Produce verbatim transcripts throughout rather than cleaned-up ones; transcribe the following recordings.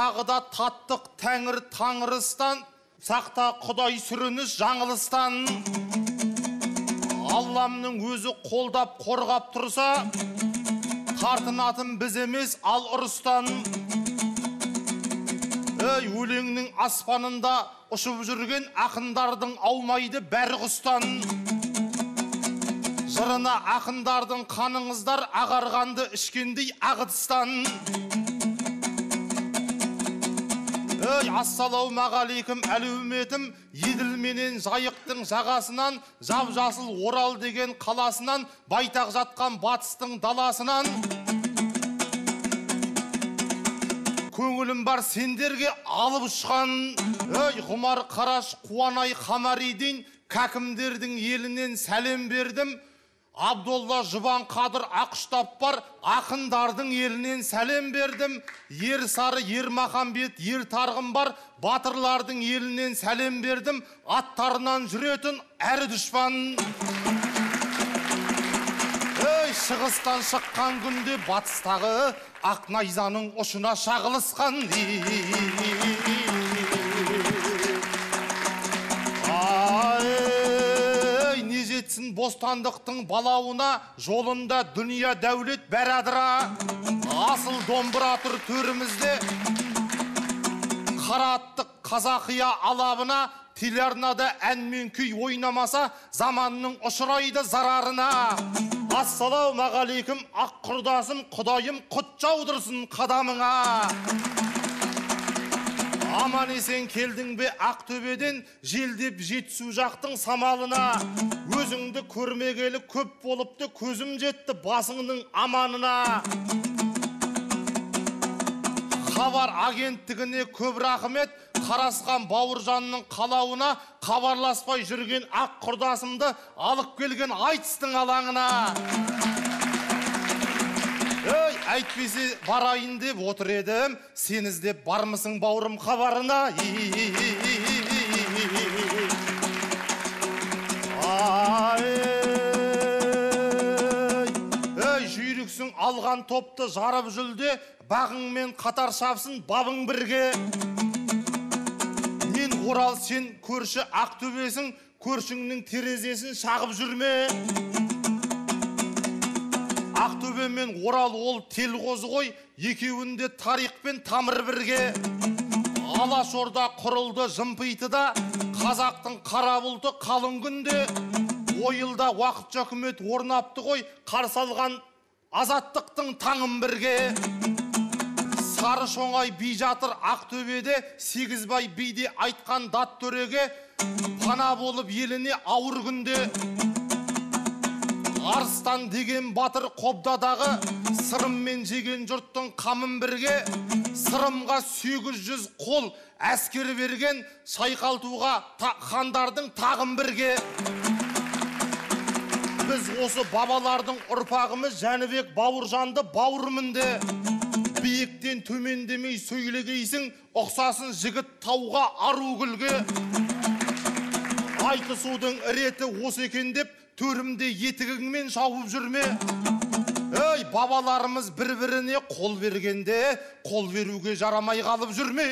тағы да таттық тәңір таңырыстан, сақта Құдай сүрініс жаңылыстан. Алламның өзі қолдап қорғап тұрса, тартынатын біз емес ал ұрыстан. Ей, өлеңнің аспанында ұшып жүрген ақындардың аумайды бәрі құстан. Жырына ақындардың қаныңыздар ағарғанды ішкендей ағытыстан. Ей, ассалаумағалейкум әлеуметім, Еділ менен Жайықтың жағасынан, жап-жасыл Орал деген қаласынан, байтақ жатқан батыстың даласынан. Көңілім бар сендерге алып ұшқан. Ей, Ғұмар Қараш, Қуанай Қамариден, кәкімдердің елінен сәлем бердім. Абдолла Жұбан Қадыр Ақұштап бар, ақындардың елінен сәлем бердім. Ер Сары, Ер Махамбет, Ер Тарғын бар, батырлардың елінен сәлем бердім. Аттарынан жүретін әрі дұшпан. Ей, шығыстан шыққан күнде батыстағы ақ найзаның ұшына шағылысқан. Ай, не жетсін бостандықтың балауына, жолында дүния дәулет бәр адыра. Асыл домбыра тұр төрімізде, қараттық қазақия алабына, телеарнада ән мен күй ойнамаса, заманның ұшырайды зарарына. Ассалаумағалейкум, ақ құрдасым, Құдайым құт жаудырсын қадамыңа. Аман есен келдің бе Ақтөбеден, желдеп жетісу жақтың самалына. Өзіңді көрмегелі көп болыпты, көзім жетті басыңның аманына. Хабар агенттігіне көп рахмет, Қарасқан Бауыржанның қалауына, хабарласпай жүрген ақ құрдасымды алып келген айтыстың алаңына. Ей, әйтпесе барайын деп отыр едім, сен іздеп бармысың бауырым хабарына. Ей, жүйріксің алған топты жарып жүлде, бағыңмен қатар шапсын бабың бірге. Мен Орал, сен көрші Ақтөбесің, көршіңнің терезесін шағып жүрме. Ақтөбе мен Орал ол тел қозы ғой, екеуінде тарих пен тамыр бірге. Алашорда құрылды жымпитыда, қазақтың қара бұлты қалың күнде. Ойылда уақытша үкімет орнапты ғой, қарсы алған азаттықтың таңын бірге. Сары шоңай би жатыр Ақтөбеде, Сегізбай биде айтқан дат төреге, пана болып еліне ауыр күнде. Арыстан деген батыр Қобдадағы, сырыммен жеген жұрттың қамын бірге. Сырымға сегіз жүз қол әскер берген, шайқалтуға хандардың тағын бірге. Біз осы бабалардың ұрпағымыз, Жәнібек Бауыржанды бауырмынды. Биіктен төмендемей сөйлегейсің, ұқсасын жігіт тауға ару күлге. Айтысудың реті осы екен деп, төрімде етігіңмен шауып жүрме. Ей, бабаларымыз бір-біріне қол бергенде, қол беруге жарамай қалып жүрме.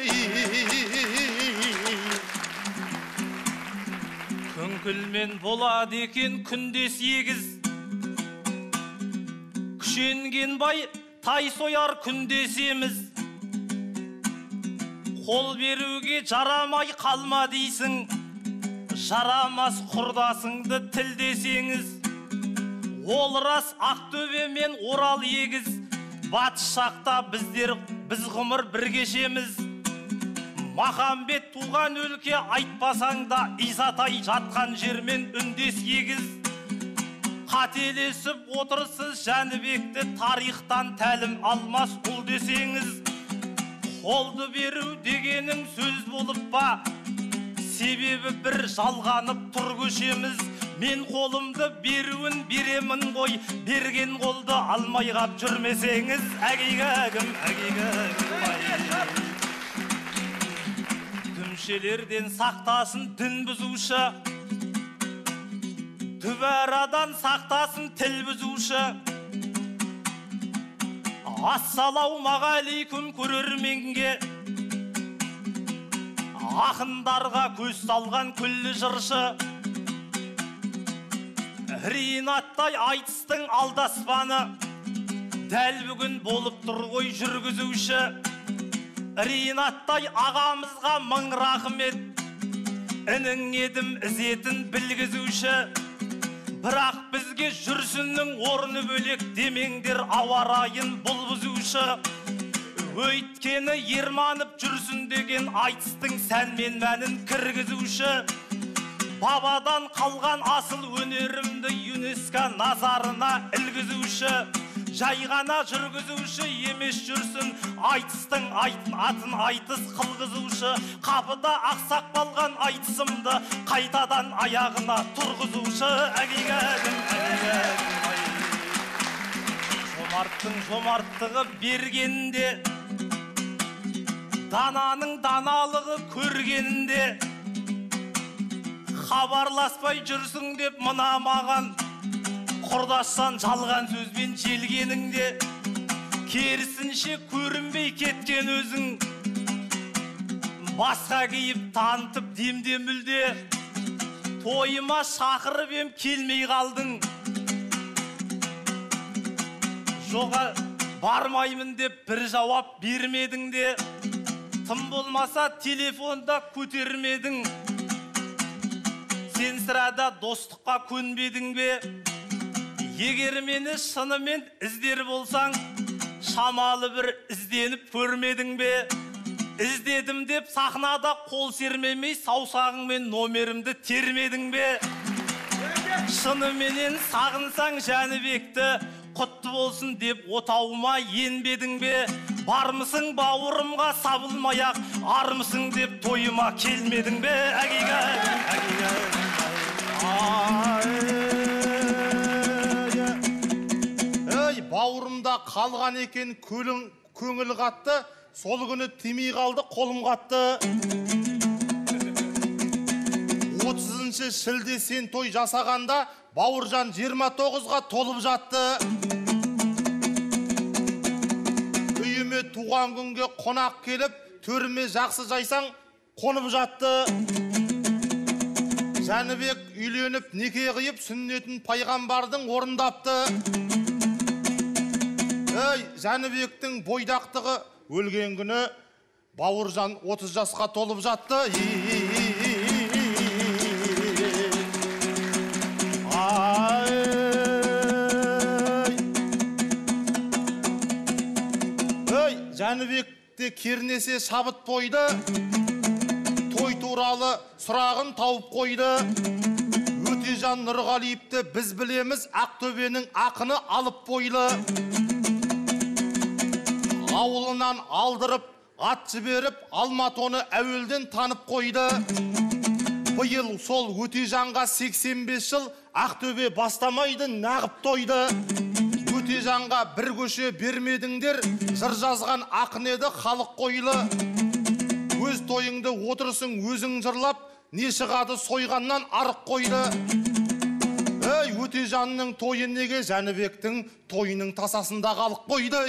Күңкілмен болады екен күндес егіз, күшенген бай тай сояр күндесеміз. Қол беруге жарамай қалма дейсің, жарамас құрдасыңды тілдесеңіз. Ол рас Ақтөбе мен Орал егіз, батыс шақта біздер біз ғұмыр бір кешеміз. Махамбет туған өлке айтпасаң да, Исатай жатқан жермен үндес егіз. Қателесіп отырсыз Жәнібекті, тарихтан тәлім алмас ұл десеңіз. Қолды беру дегенің сөз болып ба, себебі бір жалғанып тұр көшеміз. Мен қолымды беруін беремін ғой, берген қолды алмай қап жүрмесеңіз. Әгейгәгім, әгейгәгім. Дүмшелерден сақтасын дін бұзушы, дүбәрадан сақтасын тіл бұзушы. Ассалаумағалейкум көрерменге, ақындарға көз салған күллі жыршы, Ринаттай айтыстың алдаспаны, дәл бүгін болып тұр ғой жүргізуші. Ринаттай ағамызға мың рахмет, інің едім ізетін білгізуші. Бірақ бізге жүрсіннің орны бөлек демеңдер, ауа райын бұл бұзушы. Өйткені ерманып жүрсін деген айтыстың сән мен мәнін кіргізуші. Бабадан қалған асыл өнерімді ЮНЕСКО назарына ілгізуші. Жай ғана жүргізуші емес жүрсін, айтыстың айтын атын айтыс қылғызушы. Қапыда ақсақ қалған айтысымды қайтадан аяғына тұрғызушы. Әгейгәдім, әгейгәдім, жомарттың жомарттығы бергенде, дананың даналығы көргенде. Хабарласпай жүрсің деп мына маған, құрдастан жалған сөзбен желгеніңде. Керісінше көрінбей кеткен өзің, басқа кейіп танытып демде мүлде. Тойыма шақырып ем келмей қалдың, жоға бармаймын деп бір жауап бермедің де. Тым болмаса телефонда көтермедің, сен сірада достыққа көнбедің бе? Егер мені шынымен іздер болсаң, шамалы бір ізденіп көрмедің бе? Іздедім деп сахнада қол сермемей, саусағыңмен номерімді термедің бе? Шыныменен сағынсаң Жәнібекті, құтты болсын деп отауыма енбедің бе? Бармысың бауырымға сабылмай-ақ, армысың деп тойыма келмедің бе? Әгейгәдім, әгейгәдім, ей, бауырымда қалған екен көңіл қатты, сол күні тимей қалды қолым қатты. отызыншы шілде сен той жасағанда, Бауыржан жиырма тоғызға толып жатты. Үйіме туған күнге қонақ келіп, төріме жақсы жайсаң қонып жатты. Жәнібек үйленіп неке қиып, сүннетін пайғамбардың орындапты. Ей, Жәнібектің бойдақтығы өлген күні Бауыржан отыз жасқа толып жатты. Ей, Жәнібекте кернесе шабыт бойды, той туралы сұрағын тауып қойды. Өтежан Нұрғалиевті біз білеміз, Ақтөбенің ақыны алып бойлы. Ауылынан алдырып, ат жіберіп, Алматоны әуелден танып қойды. Биыл сол Өтежанға сексен бес жыл, Ақтөбе бастамайды нағып тойды. Өтежанға бір көше бермедіңдер, жыр жазған ақын еді халық қойлы. Өз тойыңды отырсың өзің жырлап, не шығады сойғаннан арық қойды. Ей, Өтежанның тойы неге Жәнібектің тойының тасасында қалып қойды.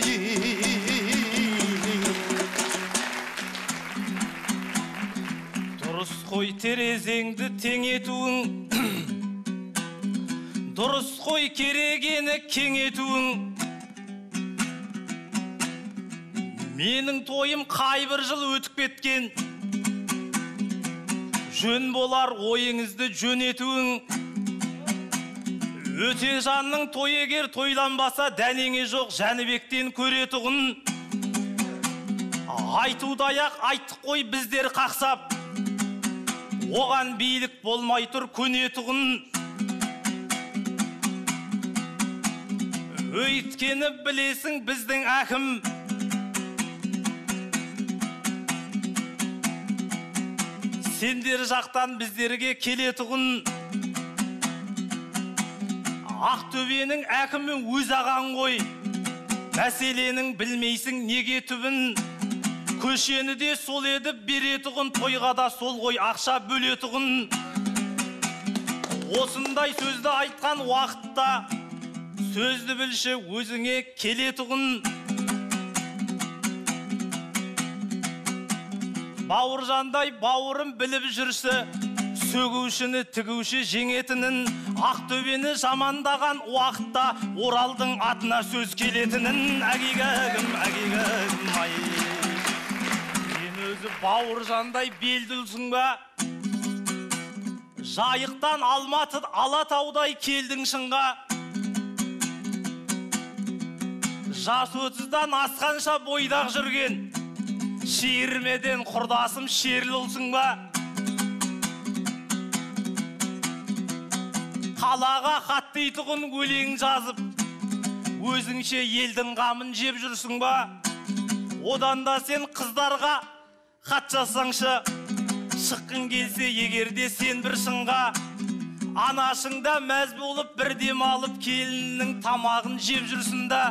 Дұрыс қой терезеңді тең етуің, дұрыс қой керегені кең етуің. Менің тойым қайбір жыл өтіп кеткен, жөн болар ойыңызды жөн етуің. Өтежанның тойы егер тойланбаса, дәнеңе жоқ Жәнібектен көретұғын. Айтудай-ақ айттық қой біздер қақсап, оған билік болмай тұр көнетұғын. Өйткені білесің біздің әкім, сендер жақтан біздерге келетұғын. Ақтөбенің әкімі өз ағаң ғой, мәселенің білмейсің неге түбін. Көшені де сол еді беретұғын, тойға да сол ғой ақша бөлетұғын. Осындай сөзді айтқан уақытта, сөзді білші өзіңе келетұғын. Бауыржандай бауырым біліп жүрсі, сөгушіні тігуші жеңетінін, Ақтөбені жамандаған уақытта Оралдың атына сөз келетінін. Әгигәгім, әгигәгім, ай. Сен өзі бауыржандай белділсің ба? Жайықтан Алматы Алатаудай келдің шыңға. Жас отыздан асқанша бойдақ жүрген шиірмеден құрдасым шерлі ұлсың ба? Қалаға хаттейтұғын өлең жазып, өзіңше елдің қамын жеп жүрсің ба? Одан да сен қыздарға хат жазсаңшы, шыққың келсе егерде сен бір шыңға, анашыңда мәз болып бір дем алып келіннің тамағын жеп жүрсің да.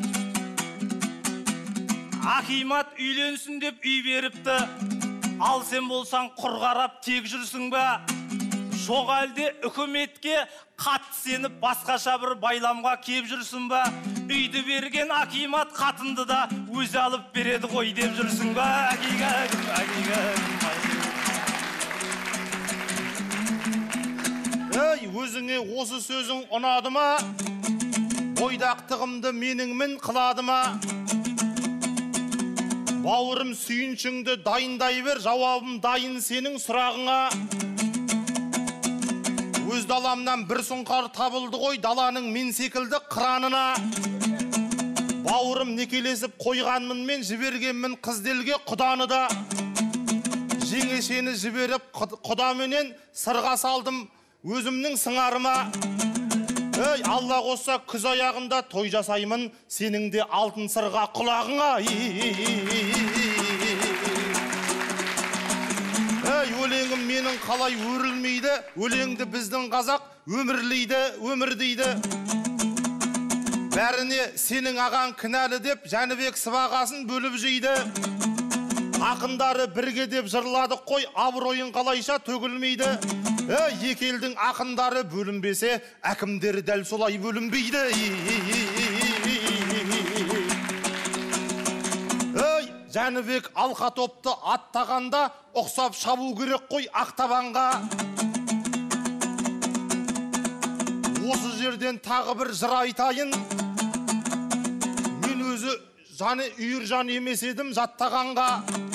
Акимат үйленсін деп үй беріпті, ал сен болсаң құр қарап тек жүрсің ба? Жоқ әлде үкіметке қатты сеніп басқаша бір байламға кеп жүрсің ба? Үйді берген акимат қатынды да өзі алып береді ғой деп жүрсің ба? Әгигәгім, әгигәгім, ай. Ей, өзіңе осы сөзің ұнады ма? Бойдақтығымды меніңмен қылады ма? Бауырым сүйіншіңді дайындай бер, жауабым дайын сенің сұрағыңа. Өз даламнан бір сұңқар табылды ғой, даланың мен секілді қыранына. Бауырым некелесіп қойғанмын мен, жібергенмін қызделге құданы да. Жеңешені жіберіп құдаменен сырға салдым өзімнің сыңарыма. Ей, Алла қосса күз аяғында той жасаймын, сенің де алтын сырға құлағыңа. Ей, өлеңім менің қалай өрілмейді, өлеңді біздің қазақ өмірлейді, өмір дейді. Бәріне сенің аған кінәлі деп, Жәнібек сыбағасын бөліп жейді. Ақындары бірге деп жырладық қой, абыройын қалайша төгілмейді. Ей, екі елдің ақындары бөлінбесе, әкімдері дәл солай бөлінбейді. Ей, Жәнібек алқа топты аттағанда, ұқсап шабу керек қой ақтабанға. Осы жерден тағы бір жыр айтайын. Мен өзі жаны үйір жан емес едім жаттағанға.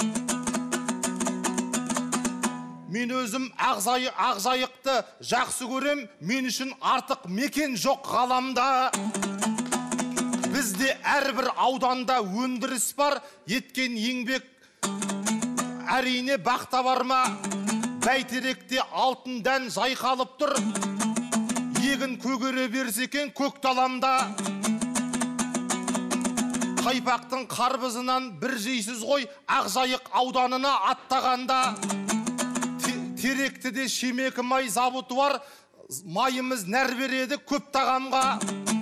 Мен өзім ақжайықты жақсы көрем, мен үшін артық мекен жоқ ғаламда. Бізде әрбір ауданда өндіріс бар, еткен еңбек әрине бақта бар ма? Бәйтеректе алтын дән жайқалып тұр, егін көгере берсекен көк таламда. Қайпақтың қарбызынан бір жейсіз ғой, Ақжайық ауданына аттағанда. Теректіде шемекі май забыты бар, майымыз нәр береді көп тағамға.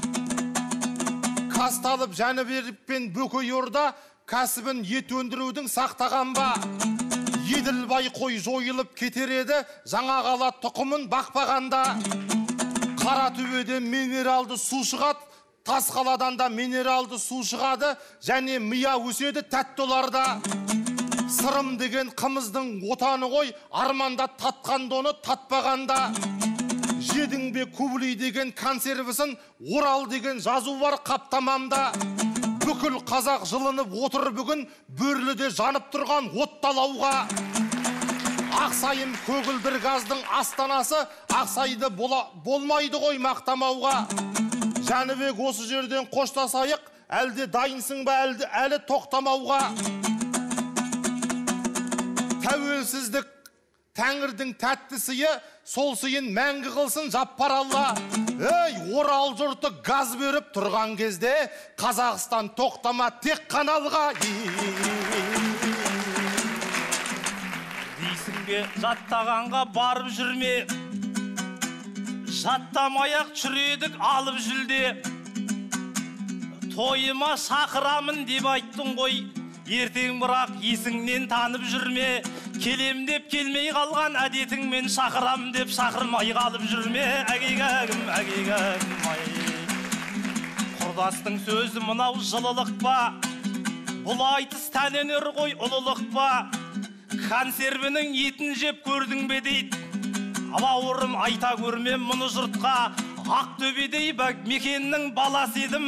Касталып Жәнібек пен Бөкейорда кәсібін ет өндірудің сақтаған ба? Еділбай қой жойылып кетер еді, жаңа қала тұқымын бақпағанда. Қаратөбеде минералды су шығады, Тасқаладан да минералды су шығады, және мия өседі тәтті оларда. Сырым деген қымыздың отаны ғой, арманда татқан доны татпағанда. Жедің бе Кублей деген консервісін, Орал деген жазу бар қаптамамда. Бүкіл қазақ жылынып отыр бүгін, бөрліде жанып тұрған отталауға. Ақсайым көгілдір газдың астанасы, Ақсайды болмайды ғой мақтамауға. Жәнібек, осы жерден қоштасайық, әлде дайынсың ба әлде әлі тоқтамауға. Тәуелсіздік Тәңірдің тәтті сыйы, сол сыйын мәңгі қылсын жаппар Алла. Ей, Орал жұрты газ беріп тұрған кезде, Қазақстан тоқтама тек қаналға. Дейсің бе, жаттағанға барып жүрме, жаттамаяқ жүредік алып жүлде. Тойыма шақырамын деп айттың ғой, ертең бірақ есіңнен танып жүрме. Келем деп келмей қалған әдетіңмен шақырам деп шақырмай қалып жүрме. Әгигәгім, әгигәгім, ай. Құрдастың сөзі мынау жылылық па? Бұл айтыс тәненер ғой ұлылық па? консервінің етін жеп көрдің бе дейді. Бауырым, айта көрмем мұны жұртқа, Ақтөбедей бәк мекеннің баласы едім.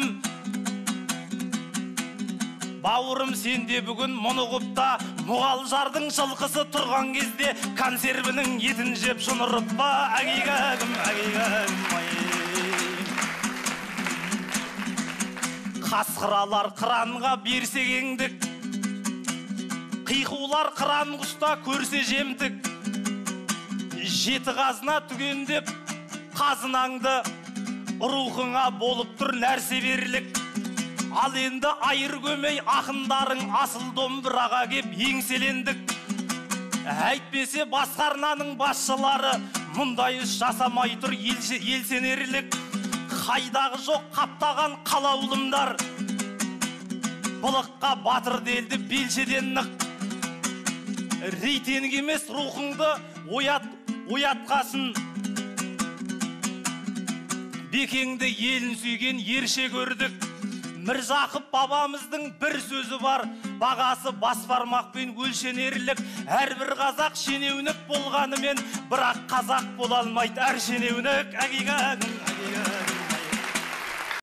Бауырым, сенде бүгін мұны құпта, Мұғалжардың жылқысы тұрған кезде консервінің етін жеп шынырып па, әгейгәгім, әгейгәгім, ай. Қасқыралар қыранға берсе кеңдік, қиқулар қыран құста көрсе жемтік. Жеті қазына түгендеп қазынаңды, рухыңа болып тұр нәрсе берлік. Ал енді айыр көмей ақындарың асыл домбыраға кеп еңселендік. Әйтпесе басқарнаның басшылары мұндай іс жасамай тұр елсенерлік. Қайдағы жоқ қаптаған қалаулымдар, былыққа батыр делді белшеден нық. Рейтинг емес рухыңды оятқасын, Бекеңді елін сүйген ерше көрдік. Міржақып бабамыздың бір сөзі бар, бағасы бас бармақпен өлшенерлік. Әрбір қазақ шенеунік болғанымен, бірақ қазақ бола алмайды әр шенеунік. Әгейгәгім, әгейгәгім.